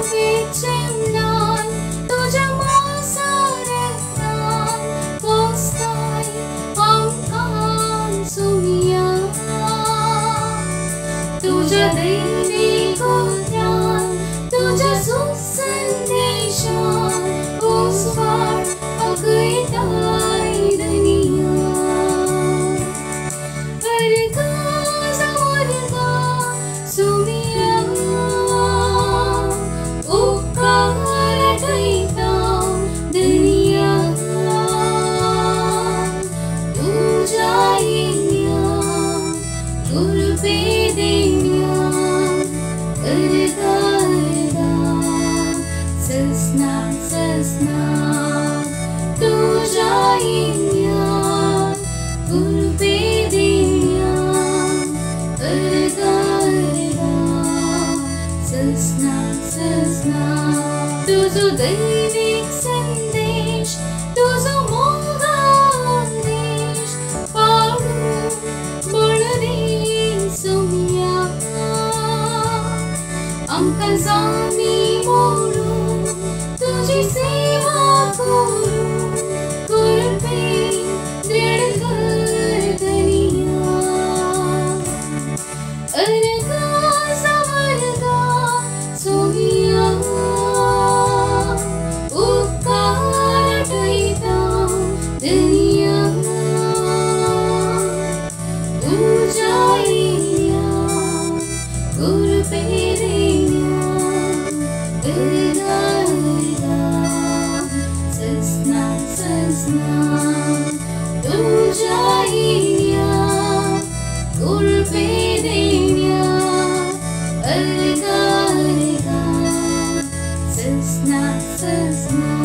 jevnan, tuja masaretnan, postai Konkani Somyak. तुझ्या दैवी गोत्रान, तुझ्या सुसंदेशान, ओसवाड अगैताय दुनिया. वर्गा समर्गा सोम्या, उपकार ठैता दुनिया. तुझ्या येण्या कृपे तुझ्या येण्यात कृपे देण्यात अर्धा सजना सजना. तुझो दैविक संदेश, तुझो मोगादेश पाडून बळदे सोम्या. आमकां जामी मोडून तुझी सेवा करू, कृपे दृढ कर दुनिया. अर्गा समर्गा सोम्या, उपकार ठैता दुनिया. तुझ्या येण्यात कृपे देण्यात सजना सजना. तुझ्या येण्यात कृपे देण्यात अर्धा सजना सजना.